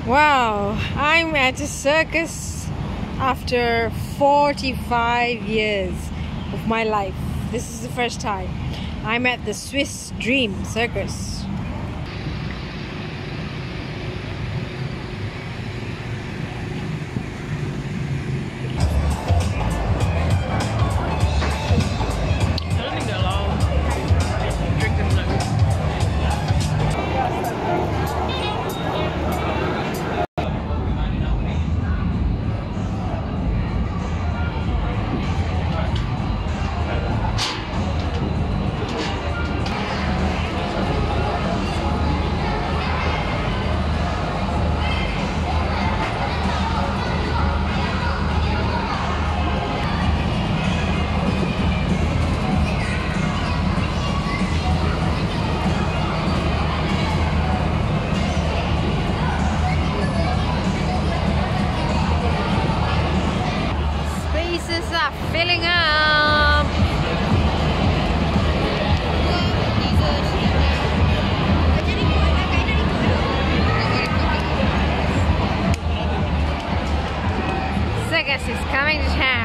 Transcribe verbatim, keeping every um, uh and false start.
Wow, I'm at a circus after forty-five years of my life. This is the first time. I'm at the Swiss Dream Circus. Are filling up. Circus is coming to town.